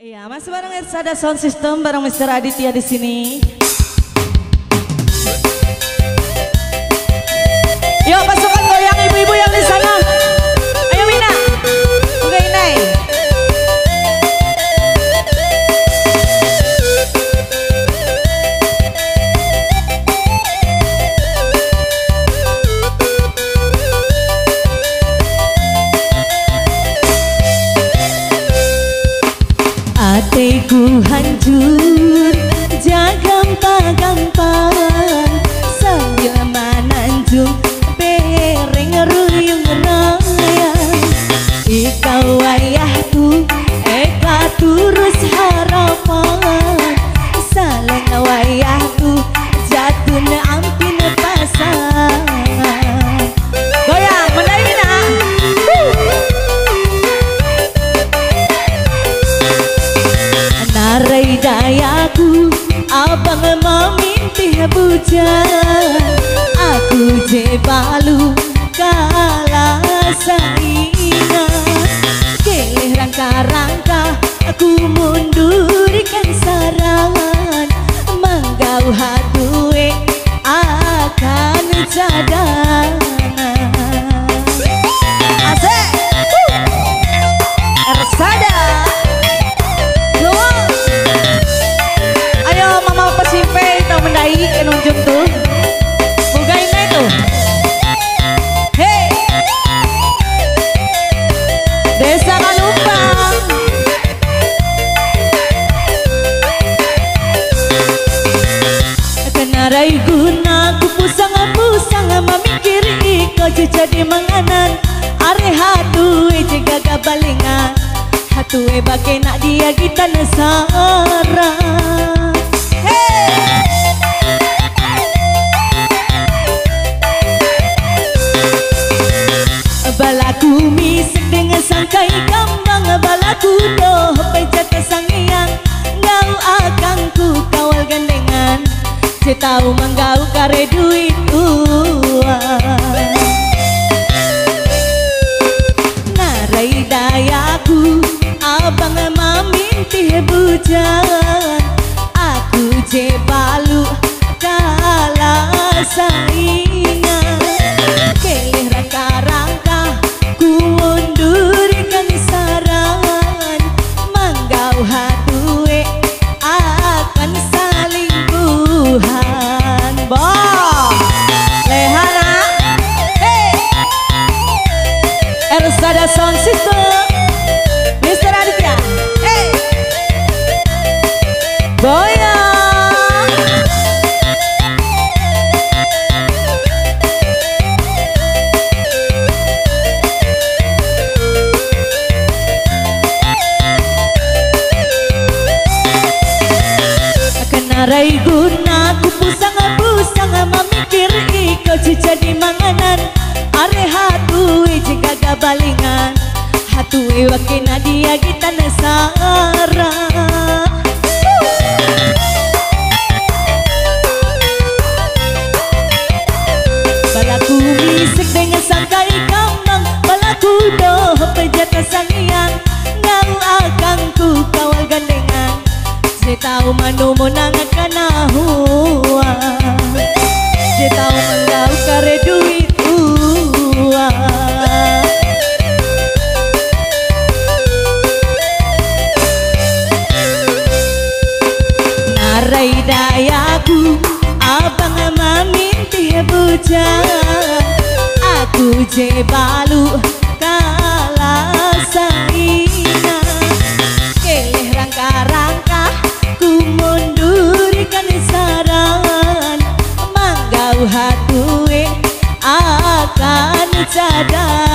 Iya, masih bareng Ersada Sound System bareng Mr. Aditya di sini. Yuk pasukan goyang ibu-ibu yang di sana. Ayo Mina, udah Inai. Hatiku hancur, gampang-gampang sambil menanjung bereng ruyung raya. Ikau wayahku, eka turus harapan. Saling wayahku, jatuh ampin pasangan. Goyang, mendai Mina. Narai dayaku, abang memintih bujang. Aku jebalu kalah saingan. Kelih rangka-rangka, aku mundurkan sarangan. Manggau hadue akan cadangan. Asik. Ersada. Mendai nunjuk tuh buka ini tuh. Hei Desa Kanumpang, kenarai guna ku pusang-pusang memikir iko jadi manganan. Are hatu jika gabalingan hatu bake nak dia kita nesara. Balaku misik dengan sangkai kambang. Balaku doh pejat sangiang. Ngau akangku kawal gandengan. Cetau manggau kare duit uang. Narai dayaku, abang memintih bujang. Aku jebalu kalah saingan. Kelih rangka-rangka, ku mundurkan sarangan. Manggau hadue akan saling buhan. Boh Lehana. Hei Ersada Sound System, Mr. Aditya. Hei goyang. Narai guna ku pusang-pusang memikir iko jadi manganan. Are hatu jika gabalingan hatu wakina dia kita nesara. Balaku misik dengan sangkai kambang. Balaku doh pejat sangiang. Ngau akangku kawal gandengan. Saya tahu manu monangan kanahua. Saya tahu menggau kare duit uang. Narai dayaku, abang memintih bujang. Aku jebalu kalah saingan. Kelih rangka-rangka, ku mundurkan sarangan. Manggau hatue akan cadangan.